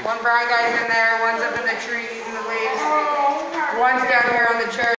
One brown guy's in there, one's up in the trees and the leaves, one's down here on the chair.